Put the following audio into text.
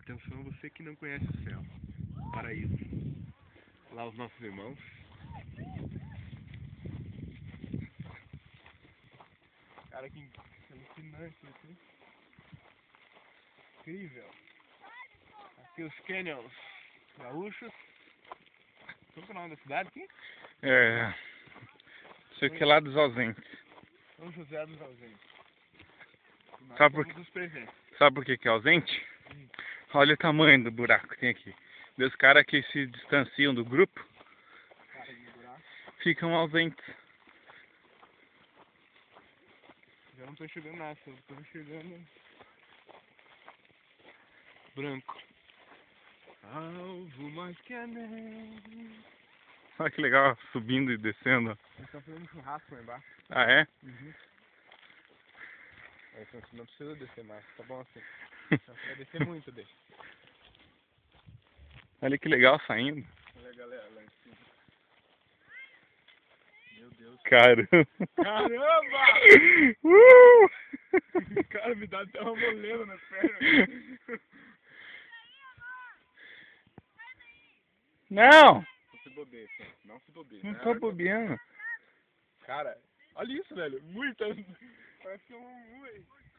Atenção, você que não conhece o céu. Paraíso. Lá os nossos irmãos. Cara, que alucinante isso. Incrível. Aqui os canyons gaúchos. Qual que é o nome da cidade aqui? É. Sei que é lá dos ausentes. São José dos Ausentes. E nós Sabe somos os presentes. Sabe por que é ausente? Olha o tamanho do buraco que tem aqui. Os caras que se distanciam do grupo Cara, no buraco. ficam ausentes. Já não tô enxergando nada, eu tô enxergando branco. Alvo mais que a neve. Olha que legal, subindo e descendo. Eles estão fazendo churrasco lá embaixo. Ah, é? Uhum. Aí, não precisa descer mais, tá bom assim. Vai descer muito, deixa. Olha que legal saindo. Olha a galera lá em cima. Meu Deus. Caramba! Caramba! Cara, me dá até uma moleza nas pernas. Não! Não se bobeia, assim. Não se bobeia. Não tô bobeando. Cara, olha isso, velho. Muita. Parece um mui.